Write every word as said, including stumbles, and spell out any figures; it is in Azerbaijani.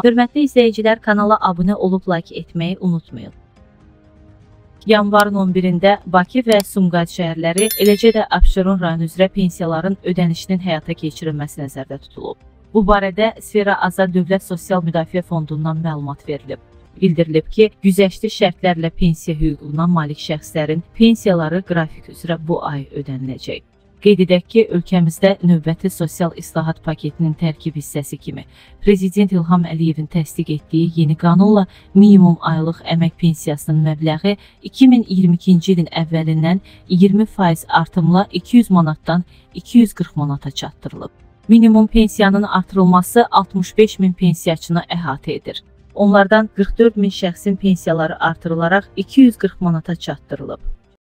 Hörmətli izləyicilər, kanala abunə olub like etməyi unutmayın. Yanvarın on birində Bakı və Sumqayıt şəhərləri, eləcə də Abşeron rayonu üzrə pensiyaların ödənişinin həyata keçirilməsi nəzərdə tutulub. Bu barədə Sfera Azad Dövlət Sosial Müdafiə Fondundan məlumat verilib. Bildirilib ki, güzəştli şərtlərlə pensiya hüququna malik şəxslərin pensiyaları qrafik üzrə bu ay ödəniləcək. Qeyd edək ki, ölkəmizdə növbəti sosial islahat paketinin tərkib hissəsi kimi Prezident İlham Əliyevin təsdiq etdiyi yeni qanunla minimum aylıq əmək pensiyasının məbləği iki min iyirmi ikinci ilin əvvəlindən iyirmi faiz artımla iki yüz manatdan iki yüz qırx manata çatdırılıb. Minimum pensiyanın artırılması altmış beş min pensiyaçını əhatə edir. Onlardan qırx dörd min şəxsin pensiyaları artırılaraq iki yüz qırx manata çatdırılıb.